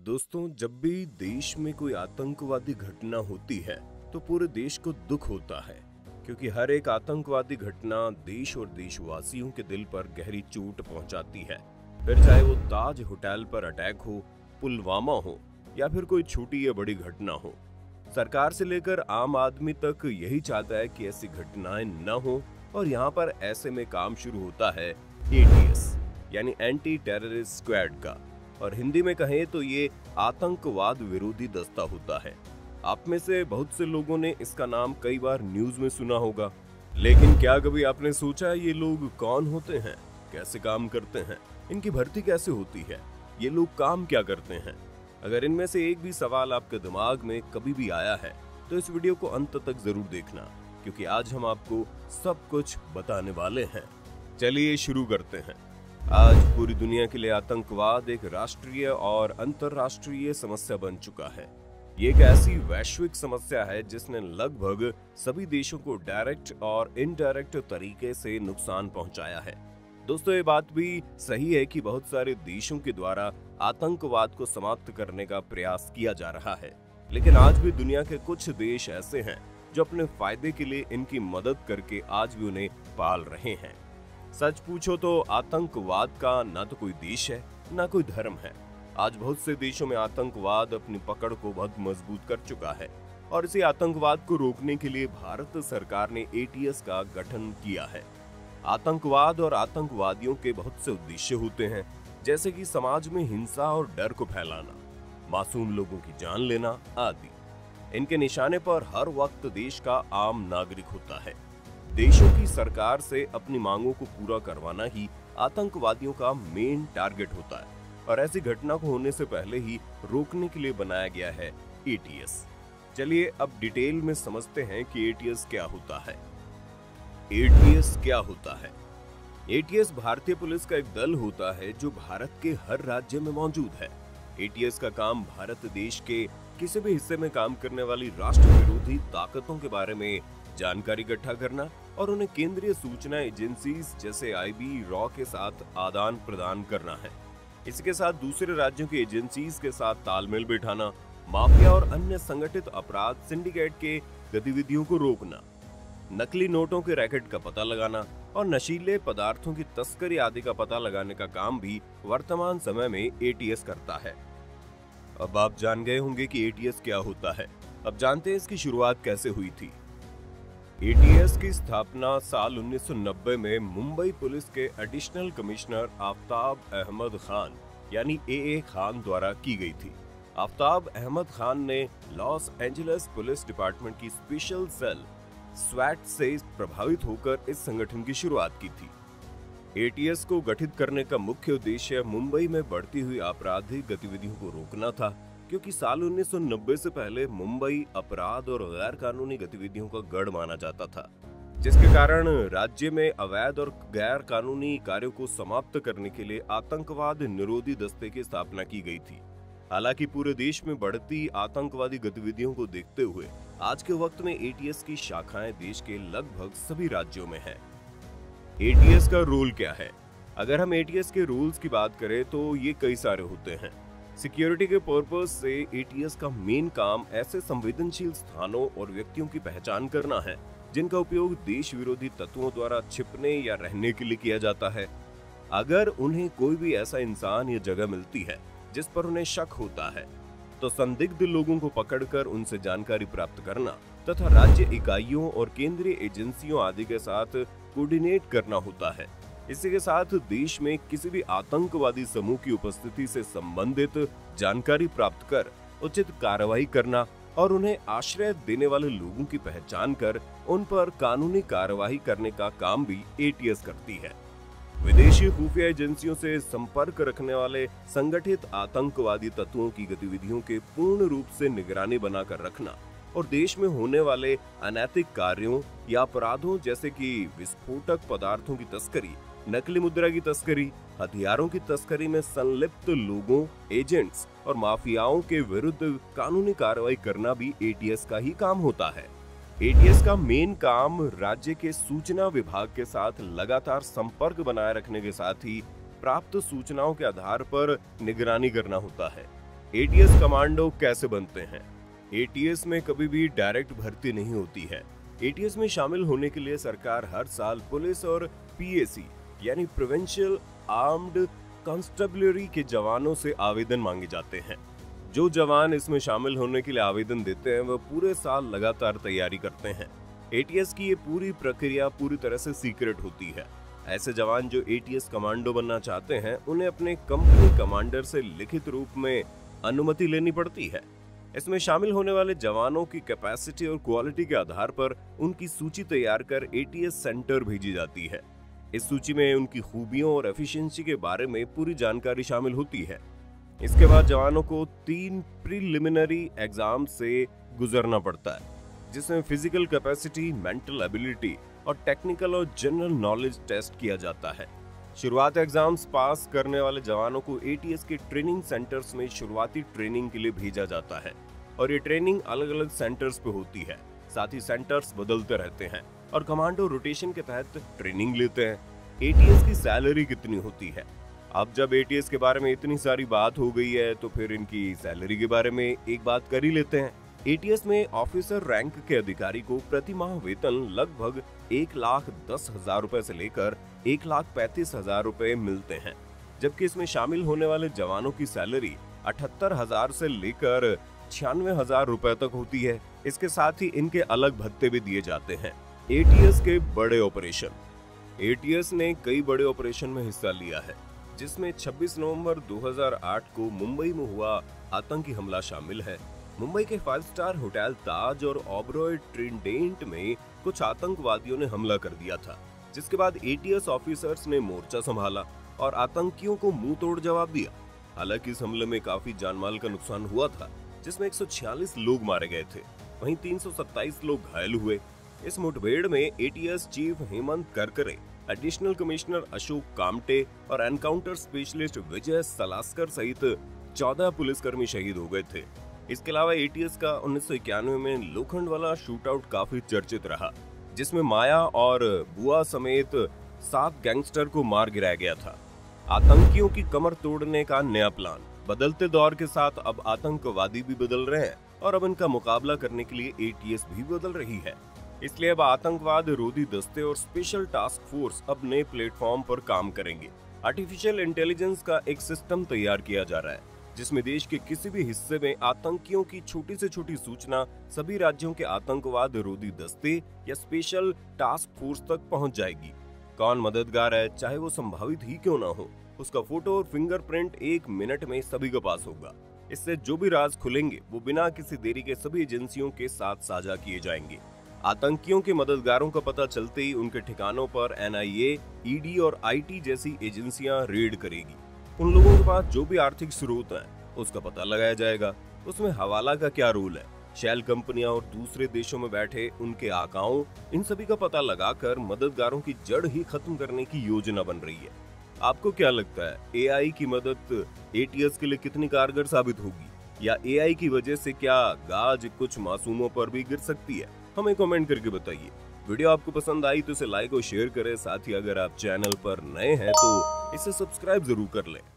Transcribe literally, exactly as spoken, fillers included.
दोस्तों, जब भी देश में कोई आतंकवादी घटना होती है तो पूरे देश को दुख होता है, क्योंकि हर एक आतंकवादी घटना देश और देशवासियों के दिल पर गहरी चोट पहुंचाती है। फिर चाहे वो ताज होटल पर अटैक हो, पुलवामा हो या फिर कोई छोटी या बड़ी घटना हो, सरकार से लेकर आम आदमी तक यही चाहता है कि ऐसी घटनाएं न हो। और यहाँ पर ऐसे में काम शुरू होता है ए टी एस यानी एंटी टेररिस्ट स्क्वाड का, और हिंदी में कहें तो ये आतंकवाद विरोधी दस्ता होता है। आप में से बहुत से लोगों ने इसका नाम कई बार न्यूज में सुना होगा, लेकिन क्या कभी आपने सोचा ये लोग कौन होते हैं, कैसे काम करते हैं, इनकी भर्ती कैसे होती है, ये लोग काम क्या करते हैं? अगर इनमें से एक भी सवाल आपके दिमाग में कभी भी आया है तो इस वीडियो को अंत तक जरूर देखना, क्योंकि आज हम आपको सब कुछ बताने वाले हैं। चलिए शुरू करते हैं। आज पूरी दुनिया के लिए आतंकवाद एक राष्ट्रीय और अंतर्राष्ट्रीय समस्या बन चुका है। ये एक ऐसी वैश्विक समस्या है जिसने लगभग सभी देशों को डायरेक्ट और इनडायरेक्ट तरीके से नुकसान पहुंचाया है। दोस्तों, ये बात भी सही है कि बहुत सारे देशों के द्वारा आतंकवाद को समाप्त करने का प्रयास किया जा रहा है, लेकिन आज भी दुनिया के कुछ देश ऐसे हैं जो अपने फायदे के लिए इनकी मदद करके आज भी उन्हें पाल रहे हैं। सच पूछो तो आतंकवाद का ना तो कोई देश है ना कोई धर्म है। आज बहुत से देशों में आतंकवाद अपनी पकड़ को बहुत मजबूत कर चुका है, और इसी आतंकवाद को रोकने के लिए भारत सरकार ने ए टी एस का गठन किया है। आतंकवाद और आतंकवादियों के बहुत से उद्देश्य होते हैं, जैसे कि समाज में हिंसा और डर को फैलाना, मासूम लोगों की जान लेना आदि। इनके निशाने पर हर वक्त देश का आम नागरिक होता है। देशों की सरकार से अपनी मांगों को पूरा करवाना ही आतंकवादियों का मेन टारगेट होता है, और ऐसी घटना को होने से पहले ही रोकने के लिए बनाया गया है ए टी एस। चलिए अब डिटेल में समझते हैं कि ए टी एस क्या होता है। ए टी एस क्या होता है? ए टी एस भारतीय पुलिस का एक दल होता है जो भारत के हर राज्य में मौजूद है। ए टी एस का काम भारत देश के किसी भी हिस्से में काम करने वाली राष्ट्र विरोधी ताकतों के बारे में जानकारी इकट्ठा करना और उन्हें केंद्रीय सूचना एजेंसी जैसे आई बी, रॉ के साथ आदान प्रदान करना है। इसके साथ दूसरे राज्यों की एजेंसीज के साथ तालमेल बिठाना, माफिया और अन्य संगठित अपराध सिंडिकेट के गतिविधियों को रोकना, नकली नोटों के रैकेट का पता लगाना और नशीले पदार्थों की तस्करी आदि का पता लगाने का काम भी वर्तमान समय में ए टी एस करता है। अब आप जान गए होंगे कि ए टी एस क्या होता है। अब जानते हैं इसकी शुरुआत कैसे हुई थी। ए टी एस की स्थापना साल उन्नीस सौ नब्बे में मुंबई पुलिस के एडिशनल कमिश्नर आफ्ताब अहमद खान यानी ए ए खान द्वारा की गई थी। आफ्ताब अहमद खान ने लॉस एंजलिस पुलिस डिपार्टमेंट की स्पेशल सेल स्वैट से प्रभावित होकर इस संगठन की शुरुआत की थी। ए टी एस को गठित करने का मुख्य उद्देश्य मुंबई में बढ़ती हुई आपराधिक गतिविधियों को रोकना था, क्योंकि साल उन्नीस सौ नब्बे से पहले मुंबई अपराध और गैर कानूनी गतिविधियों का गढ़ माना जाता था, जिसके कारण राज्य में अवैध और गैर कानूनी कार्यों को समाप्त करने के लिए आतंकवाद निरोधी दस्ते की स्थापना की गई थी। हालांकि पूरे देश में बढ़ती आतंकवादी गतिविधियों को देखते हुए आज के वक्त में ए टी एस की शाखाएं देश के लगभग सभी राज्यों में है। ए टी एस का रोल क्या है? अगर हम ए टी एस के रूल्स की बात करें तो ये कई सारे होते हैं। सिक्योरिटी के पर्पस से ए टी एस का मेन काम ऐसे संवेदनशील स्थानों और व्यक्तियों की पहचान करना है जिनका उपयोग देश विरोधी तत्वों द्वारा छिपने या रहने के लिए किया जाता है। अगर उन्हें कोई भी ऐसा इंसान या जगह मिलती है जिस पर उन्हें शक होता है, तो संदिग्ध लोगों को पकड़कर उनसे जानकारी प्राप्त करना तथा राज्य इकाइयों और केंद्रीय एजेंसियों आदि के साथ कोऑर्डिनेट करना होता है। इसी के साथ देश में किसी भी आतंकवादी समूह की उपस्थिति से संबंधित जानकारी प्राप्त कर उचित कार्रवाई करना और उन्हें आश्रय देने वाले लोगों की पहचान कर उन पर कानूनी कार्रवाई करने का काम भी ए टी एस करती है। विदेशी खुफिया एजेंसियों से संपर्क रखने वाले संगठित आतंकवादी तत्वों की गतिविधियों के पूर्ण रूप से निगरानी बनाकर रखना और देश में होने वाले अनैतिक कार्यों या अपराधों जैसे कि विस्फोटक पदार्थों की तस्करी, नकली मुद्रा की तस्करी, हथियारों की तस्करी में संलिप्त लोगों, एजेंट्स और माफियाओं के विरुद्ध कानूनी कार्रवाई करना भी ए टी एस का ही काम होता है। ए टी एस का मेन काम राज्य के सूचना विभाग के साथ लगातार संपर्क बनाए रखने के साथ ही प्राप्त सूचनाओं के आधार पर निगरानी करना होता है। एटीएस कमांडो कैसे बनते हैं? एटीएस में कभी भी डायरेक्ट भर्ती नहीं होती है। एटीएस में शामिल होने के लिए सरकार हर साल पुलिस और पीएसी यानी प्रोविंशियल आर्म्ड कांस्टेबलरी के जवानों से आवेदन मांगे जाते हैं। जो जवान इसमें शामिल होने के लिए आवेदन देते हैं वह पूरे साल लगातार तैयारी करते हैं। एटीएस की ये पूरी प्रक्रिया पूरी तरह से सीक्रेट होती है। ऐसे जवान जो एटीएस कमांडो बनना चाहते हैं उन्हें अपने कंपनी कमांडर से लिखित रूप में अनुमति लेनी पड़ती है। इसमें शामिल होने वाले जवानों की कैपेसिटी और क्वालिटी के आधार पर उनकी सूची तैयार कर एटीएस सेंटर भेजी जाती है। इस सूची में उनकी खूबियों और एफिशिएंसी के बारे में पूरी जानकारी शामिल होती है। इसके बाद जवानों को तीन प्रीलिमिनरी एग्जाम से गुजरना पड़ता है, जिसमें फिजिकल कैपेसिटी, मेंटल एबिलिटी और टेक्निकल और जनरल नॉलेज टेस्ट किया जाता है। शुरुआत एग्जाम्स पास करने वाले जवानों को एटीएस के ट्रेनिंग सेंटर्स में शुरुआती ट्रेनिंग के लिए भेजा जाता है और ये ट्रेनिंग अलग अलग सेंटर्स पे होती है। साथ ही सेंटर्स बदलते रहते हैं और कमांडो रोटेशन के तहत ट्रेनिंग लेते हैं। एटीएस की सैलरी कितनी होती है? अब जब एटीएस के बारे में इतनी सारी बात हो गई है तो फिर इनकी सैलरी के बारे में एक बात कर ही लेते हैं। एटीएस में ऑफिसर रैंक के अधिकारी को प्रति माह वेतन लगभग एक लाख दस हजार रुपए से लेकर एक लाख पैंतीस हजार रुपए मिलते हैं, जबकि इसमें शामिल होने वाले जवानों की सैलरी अठहत्तर हजार से लेकर छियानवे हजार रुपए तक होती है। इसके साथ ही इनके अलग भत्ते भी दिए जाते हैं। एटीएस के बड़े ऑपरेशन। एटीएस ने कई बड़े ऑपरेशन में हिस्सा लिया है, जिसमें छब्बीस नवंबर दो हज़ार आठ को मुंबई में हुआ आतंकी हमला शामिल है। मुंबई के फाइव स्टार होटल ताज और ओबरॉय ट्रिडेंट में कुछ आतंकवादियों ने हमला कर दिया था, जिसके बाद एटीएस ऑफिसर्स ने मोर्चा संभाला और आतंकियों को मुंह तोड़ जवाब दिया। हालांकि इस हमले में काफी जानमाल का नुकसान हुआ था, जिसमें एक सौ छियालीस लोग मारे गए थे, वहीं तीन सौ सत्ताईस लोग घायल हुए। इस मुठभेड़ में ATS chief Hemant Karkare, additional commissioner Ashok Kamte और एनकाउंटर स्पेशलिस्ट विजय सलास्कर सहित चौदह पुलिसकर्मी शहीद हो गए थे। इसके अलावा एटीएस का उन्नीस सौ इक्यानवे में लोखंड वाला शूटआउट काफी चर्चित रहा, जिसमें माया और बुआ समेत सात गैंगस्टर को मार गिराया गया था। आतंकियों की कमर तोड़ने का नया प्लान। बदलते दौर के साथ अब आतंकवादी भी बदल रहे हैं और अब इनका मुकाबला करने के लिए एटीएस भी बदल रही है। इसलिए अब आतंकवाद रोधी दस्ते और स्पेशल टास्क फोर्स अब नए प्लेटफॉर्म पर काम करेंगे। आर्टिफिशियल इंटेलिजेंस का एक सिस्टम तैयार किया जा रहा है, जिसमें देश के किसी भी हिस्से में आतंकियों की छोटी से छोटी सूचना सभी राज्यों के आतंकवाद रोधी दस्ते या स्पेशल टास्क फोर्स तक पहुंच जाएगी। कौन मददगार है, चाहे वो संभावित ही क्यों ना हो, उसका फोटो और फिंगरप्रिंट एक मिनट में सभी के पास होगा। इससे जो भी राज खुलेंगे वो बिना किसी देरी के सभी एजेंसियों के साथ साझा किए जाएंगे। आतंकियों के मददगारों का पता चलते ही उनके ठिकानों पर एनआईए, ईडी और आईटी जैसी एजेंसियां रेड करेगी। उन लोगों के पास जो भी आर्थिक स्रोत है उसका पता लगाया जाएगा। उसमें हवाला का क्या रोल है, शेल कंपनियां और दूसरे देशों में बैठे उनके आकाओं, इन सभी का पता लगाकर मददगारों की जड़ ही खत्म करने की योजना बन रही है। आपको क्या लगता है, एआई की मदद एटीएस के लिए कितनी कारगर साबित होगी, या एआई की वजह से क्या गाज कुछ मासूमों पर भी गिर सकती है? हमें कमेंट करके बताइए। वीडियो आपको पसंद आई तो इसे लाइक और शेयर करें। साथ ही अगर आप चैनल पर नए हैं तो इसे सब्सक्राइब जरूर कर लें।